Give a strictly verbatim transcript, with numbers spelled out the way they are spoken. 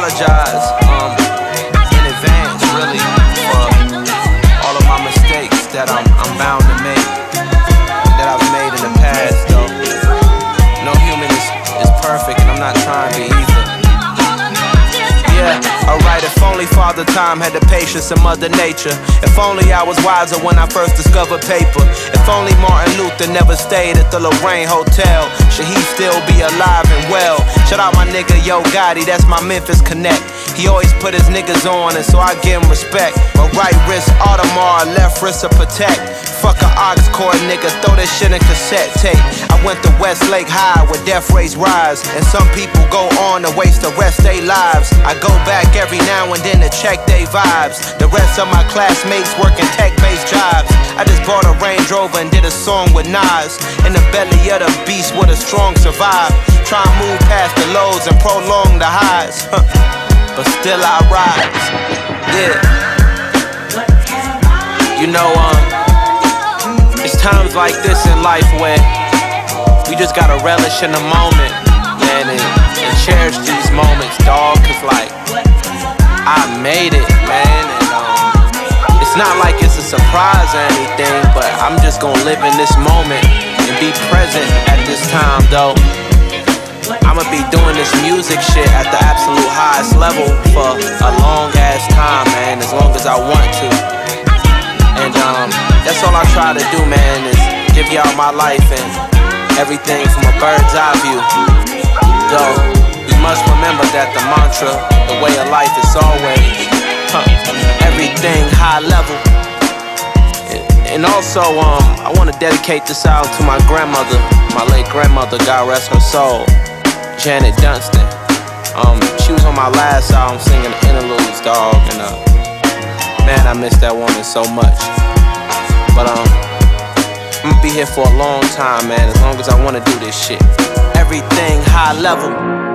apologize um, in advance, really, for all of my mistakes that I'm, I'm bound to make, that I've made in the past, though. No human is, is perfect, and I'm not trying to be either. Yeah, alright, if only Father Time had the patience of Mother Nature. If only I was wiser when I first discovered paper. If only Martin Luther never stayed at the Lorraine Hotel, should he still be alive and well? Shout out my nigga Yo Gotti, that's my Memphis connect. He always put his niggas on, and so I give him respect. My right wrist Audemars, left wrist a Protect. Fuck a aux cord nigga, throw that shit in cassette tape. I went to Westlake High where death rates rise, and some people go on to waste the rest they lives. I go back every now and then to check they vibes. The rest of my classmates working tech-based jobs. I just bought a Range Rover and did a song with Nas. In the belly of the beast where the strong survive. Try and move past the lows and prolong the highs. But still I rise. Yeah. You know, um, it's times like this in life where we just gotta relish in the moment, man, and, and cherish these moments, dawg. Cause like, I made it, man, and um, it's not like it's a surprise or anything, but I'm just gonna live in this moment and be present at this time, though. I'ma be doing this music shit at the absolute highest level for a long ass time, man, as long as I want to. And um, that's all I try to do, man, is give y'all my life and everything from a bird's eye view. Though, we must remember that the mantra, the way of life is always huh, everything high level. And also, um, I want to dedicate this out to my grandmother, my late grandmother, God rest her soul, Janet Dunstan. Um, she was on my last album singing the interludes, dog, and uh, man, I miss that woman so much. But um, I'm gonna be here for a long time, man, as long as I wanna do this shit. Everything high level.